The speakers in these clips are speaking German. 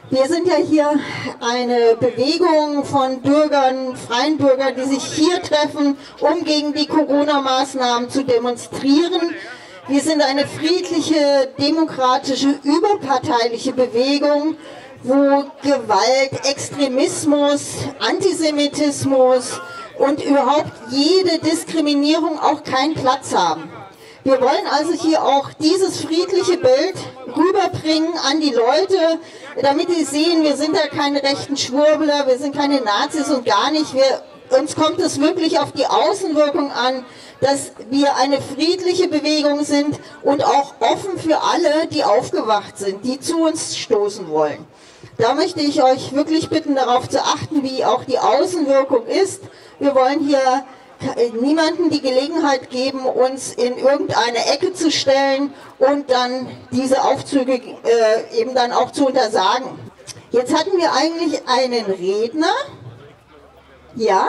Wir sind ja hier eine Bewegung von Bürgern, freien Bürgern, die sich hier treffen, um gegen die Corona-Maßnahmen zu demonstrieren. Wir sind eine friedliche, demokratische, überparteiliche Bewegung, wo Gewalt, Extremismus, Antisemitismus und überhaupt jede Diskriminierung auch keinen Platz haben. Wir wollen also hier auch dieses friedliche Bild rüberbringen an die Leute, damit die sehen, wir sind da keine rechten Schwurbler, wir sind keine Nazis und gar nicht. Uns kommt es wirklich auf die Außenwirkung an, dass wir eine friedliche Bewegung sind und auch offen für alle, die aufgewacht sind, die zu uns stoßen wollen. Da möchte ich euch wirklich bitten, darauf zu achten, wie auch die Außenwirkung ist. Wir wollen hier niemanden die Gelegenheit geben, uns in irgendeine Ecke zu stellen und dann diese Aufzüge eben dann auch zu untersagen. Jetzt hatten wir eigentlich einen Redner, ja,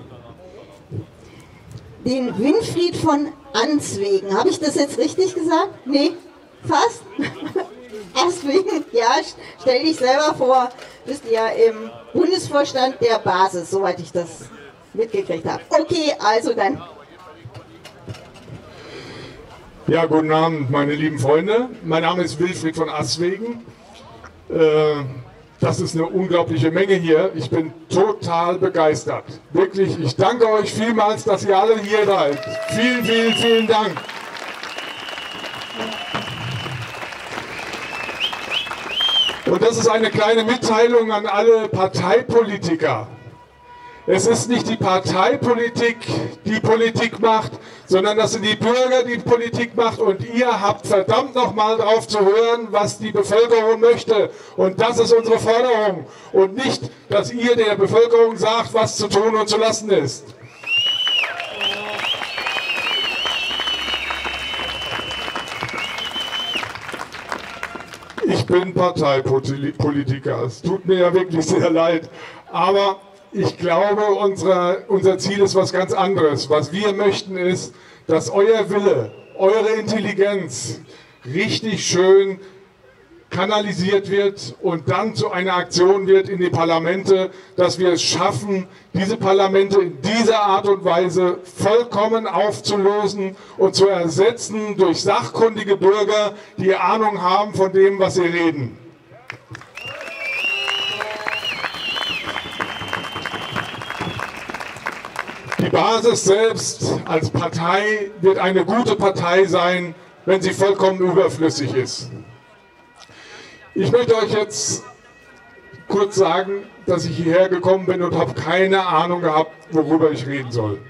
den Winfried von Answegen. Habe ich das jetzt richtig gesagt? Nee, fast? Answegen, ja, stell dich selber vor, bist ja im Bundesvorstand der Basis, soweit ich das mitgekriegt habe. Okay, also dann. Ja, guten Abend, meine lieben Freunde. Mein Name ist Winfried von Aswegen. Das ist eine unglaubliche Menge hier. Ich bin total begeistert. Wirklich, ich danke euch vielmals, dass ihr alle hier seid. Vielen, vielen, vielen Dank. Und das ist eine kleine Mitteilung an alle Parteipolitiker. Es ist nicht die Parteipolitik, die Politik macht, sondern das sind die Bürger, die Politik macht. Und ihr habt verdammt nochmal drauf zu hören, was die Bevölkerung möchte. Und das ist unsere Forderung. Und nicht, dass ihr der Bevölkerung sagt, was zu tun und zu lassen ist. Ich bin Parteipolitiker. Es tut mir ja wirklich sehr leid. Aber ich glaube, unser Ziel ist was ganz anderes. Was wir möchten ist, dass euer Wille, eure Intelligenz richtig schön kanalisiert wird und dann zu einer Aktion wird in die Parlamente, dass wir es schaffen, diese Parlamente in dieser Art und Weise vollkommen aufzulösen und zu ersetzen durch sachkundige Bürger, die Ahnung haben von dem, was sie reden. Die Basis selbst als Partei wird eine gute Partei sein, wenn sie vollkommen überflüssig ist. Ich möchte euch jetzt kurz sagen, dass ich hierher gekommen bin und habe keine Ahnung gehabt, worüber ich reden soll.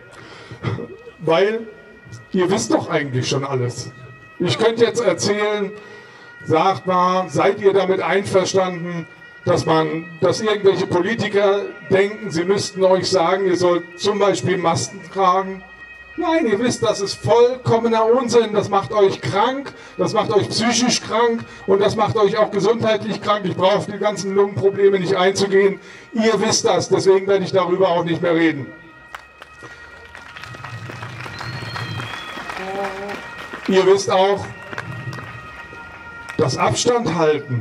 Weil ihr wisst doch eigentlich schon alles. Ich könnte jetzt erzählen, sagt mal, seid ihr damit einverstanden, dass irgendwelche Politiker denken, sie müssten euch sagen, ihr sollt zum Beispiel Masken tragen. Nein, ihr wisst, das ist vollkommener Unsinn. Das macht euch krank, das macht euch psychisch krank und das macht euch auch gesundheitlich krank. Ich brauche auf die ganzen Lungenprobleme nicht einzugehen. Ihr wisst das, deswegen werde ich darüber auch nicht mehr reden. Ihr wisst auch, dass Abstand halten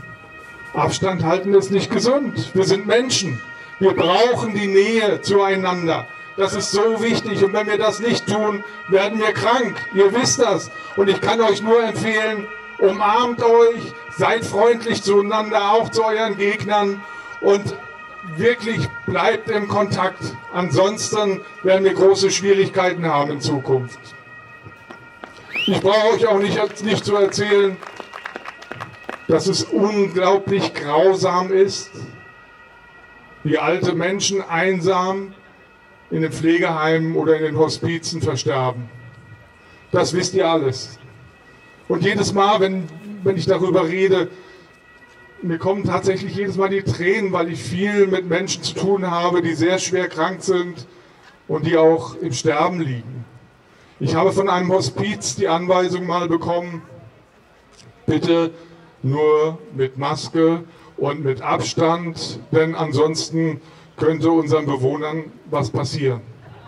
ist nicht gesund. Wir sind Menschen. Wir brauchen die Nähe zueinander. Das ist so wichtig. Und wenn wir das nicht tun, werden wir krank. Ihr wisst das. Und ich kann euch nur empfehlen, umarmt euch, seid freundlich zueinander, auch zu euren Gegnern. Und wirklich bleibt im Kontakt. Ansonsten werden wir große Schwierigkeiten haben in Zukunft. Ich brauche euch auch nicht zu erzählen, dass es unglaublich grausam ist, wie alte Menschen einsam in den Pflegeheimen oder in den Hospizen versterben. Das wisst ihr alles. Und jedes Mal, wenn ich darüber rede, mir kommen tatsächlich jedes Mal die Tränen, weil ich viel mit Menschen zu tun habe, die sehr schwer krank sind und die auch im Sterben liegen. Ich habe von einem Hospiz die Anweisung mal bekommen, bitte nur mit Maske und mit Abstand, denn ansonsten könnte unseren Bewohnern was passieren.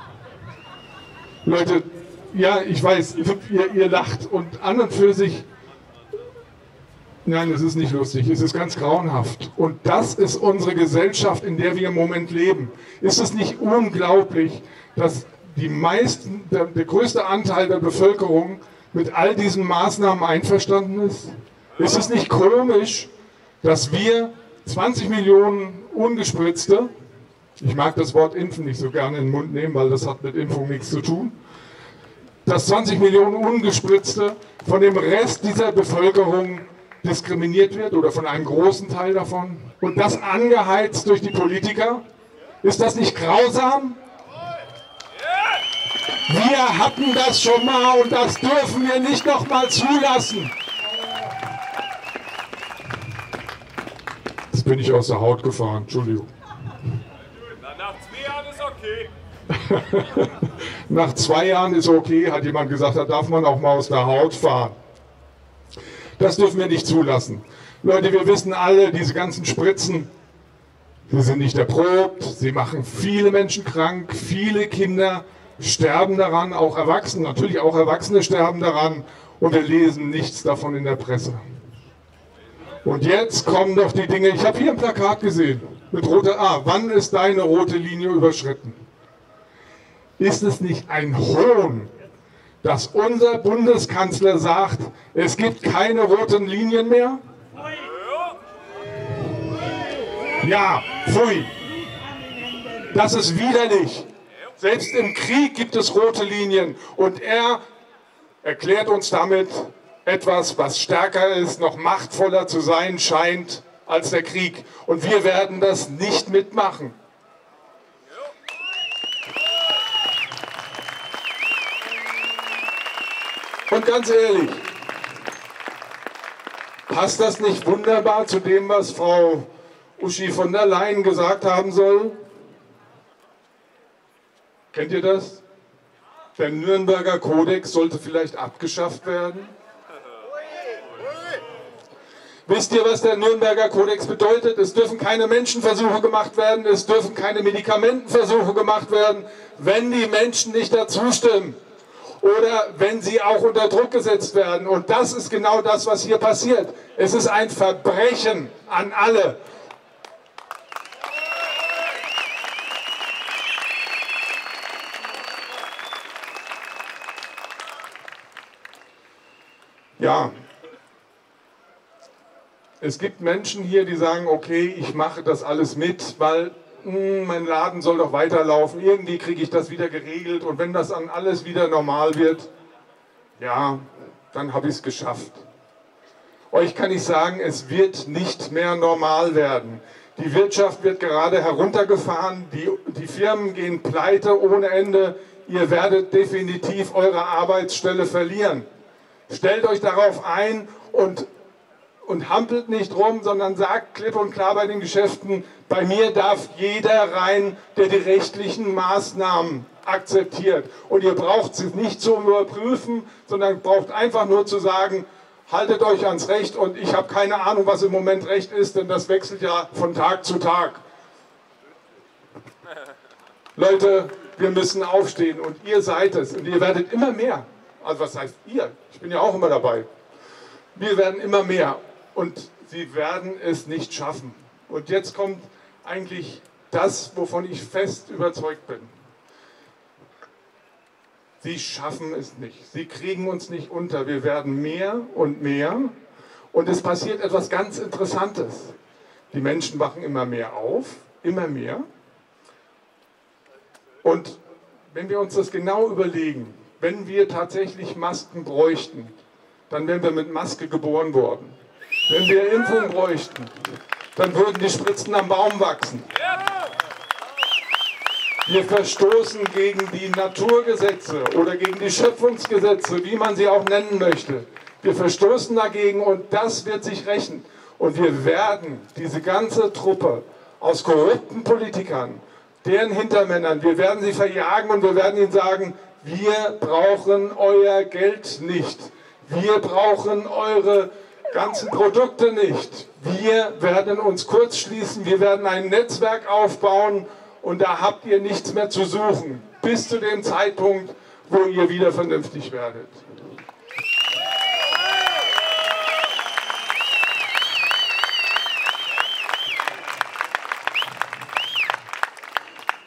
Leute, ja, ich weiß, ihr lacht und an und für sich Nein, es ist nicht lustig, es ist ganz grauenhaft. Und das ist unsere Gesellschaft, in der wir im Moment leben. Ist es nicht unglaublich, dass der größte Anteil der Bevölkerung mit all diesen Maßnahmen einverstanden ist? Ist es nicht komisch, dass wir 20 Millionen Ungespritzte, ich mag das Wort Impfen nicht so gerne in den Mund nehmen, weil das hat mit Impfung nichts zu tun, dass 20 Millionen Ungespritzte von dem Rest dieser Bevölkerung diskriminiert wird oder von einem großen Teil davon und das angeheizt durch die Politiker? Ist das nicht grausam? Wir hatten das schon mal und das dürfen wir nicht noch mal zulassen. Jetzt bin ich aus der Haut gefahren, Entschuldigung. Nach 2 Jahren ist okay. Nach 2 Jahren ist okay, hat jemand gesagt, da darf man auch mal aus der Haut fahren. Das dürfen wir nicht zulassen. Leute, wir wissen alle, diese ganzen Spritzen, sie sind nicht erprobt, sie machen viele Menschen krank, viele Kinder sterben daran, auch Erwachsene, natürlich auch Erwachsene sterben daran und wir lesen nichts davon in der Presse. Und jetzt kommen doch die Dinge, ich habe hier ein Plakat gesehen, mit roter A, wann ist deine rote Linie überschritten? Ist es nicht ein Hohn, dass unser Bundeskanzler sagt, es gibt keine roten Linien mehr? Ja, pfui. Das ist widerlich. Selbst im Krieg gibt es rote Linien und er erklärt uns damit etwas, was stärker ist, noch machtvoller zu sein scheint als der Krieg. Und wir werden das nicht mitmachen. Und ganz ehrlich, passt das nicht wunderbar zu dem, was Frau Uschi von der Leyen gesagt haben soll? Kennt ihr das? Der Nürnberger Kodex sollte vielleicht abgeschafft werden. Wisst ihr, was der Nürnberger Kodex bedeutet? Es dürfen keine Menschenversuche gemacht werden, es dürfen keine Medikamentenversuche gemacht werden, wenn die Menschen nicht dazu stimmen. Oder wenn sie auch unter Druck gesetzt werden. Und das ist genau das, was hier passiert. Es ist ein Verbrechen an alle. Ja, es gibt Menschen hier, die sagen, okay, ich mache das alles mit, weil mein Laden soll doch weiterlaufen, irgendwie kriege ich das wieder geregelt und wenn das dann alles wieder normal wird, ja, dann habe ich es geschafft. Euch kann ich sagen, es wird nicht mehr normal werden. Die Wirtschaft wird gerade heruntergefahren, die Firmen gehen pleite ohne Ende, ihr werdet definitiv eure Arbeitsstelle verlieren. Stellt euch darauf ein und hampelt nicht rum, sondern sagt klipp und klar bei den Geschäften, bei mir darf jeder rein, der die rechtlichen Maßnahmen akzeptiert. Und ihr braucht sie nicht zu überprüfen, sondern braucht einfach nur zu sagen, haltet euch ans Recht und ich habe keine Ahnung, was im Moment Recht ist, denn das wechselt ja von Tag zu Tag. Leute, wir müssen aufstehen und ihr seid es und ihr werdet immer mehr. Also was heißt ihr? Ich bin ja auch immer dabei. Wir werden immer mehr und sie werden es nicht schaffen. Und jetzt kommt eigentlich das, wovon ich fest überzeugt bin. Sie schaffen es nicht. Sie kriegen uns nicht unter. Wir werden mehr und mehr. Und es passiert etwas ganz Interessantes. Die Menschen wachen immer mehr auf, immer mehr. Und wenn wir uns das genau überlegen, wenn wir tatsächlich Masken bräuchten, dann wären wir mit Maske geboren worden. Wenn wir Impfung bräuchten, dann würden die Spritzen am Baum wachsen. Wir verstoßen gegen die Naturgesetze oder gegen die Schöpfungsgesetze, wie man sie auch nennen möchte. Wir verstoßen dagegen und das wird sich rächen. Und wir werden diese ganze Truppe aus korrupten Politikern, deren Hintermännern, wir werden sie verjagen und wir werden ihnen sagen, wir brauchen euer Geld nicht. Wir brauchen eure ganzen Produkte nicht. Wir werden uns kurz schließen, wir werden ein Netzwerk aufbauen und da habt ihr nichts mehr zu suchen, bis zu dem Zeitpunkt, wo ihr wieder vernünftig werdet.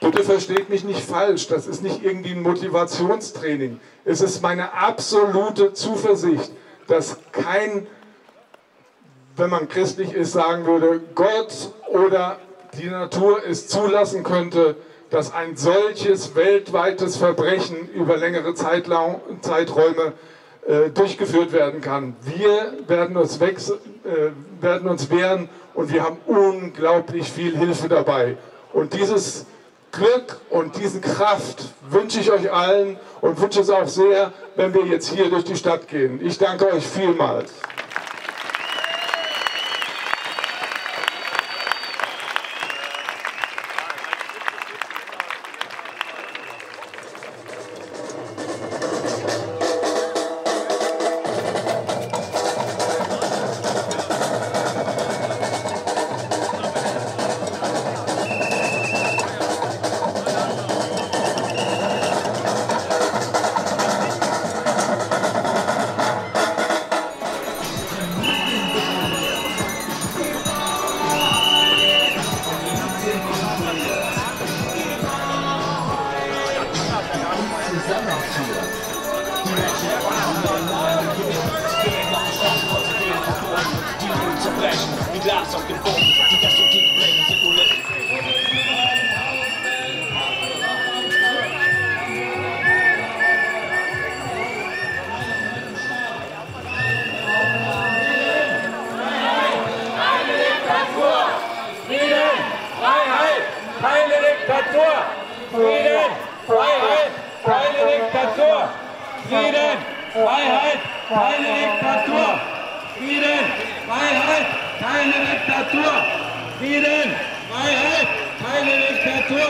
Bitte versteht mich nicht falsch, das ist nicht irgendwie ein Motivationstraining. Es ist meine absolute Zuversicht, dass kein, wenn man christlich ist, sagen würde, Gott oder die Natur es zulassen könnte, dass ein solches weltweites Verbrechen über längere Zeiträume durchgeführt werden kann. Wir werden uns wehren und wir haben unglaublich viel Hilfe dabei. Und dieses Glück und diese Kraft wünsche ich euch allen und wünsche es auch sehr, wenn wir jetzt hier durch die Stadt gehen. Ich danke euch vielmals. Die Glas auf dem Boden, die destruktiven Pläne sind nur Lippen. Frieden, Freiheit, keine Diktatur! Frieden, Freiheit, keine Diktatur! Frieden, Freiheit, keine Diktatur! Frieden, Freiheit, keine Diktatur! Frieden, Freiheit, keine Diktatur!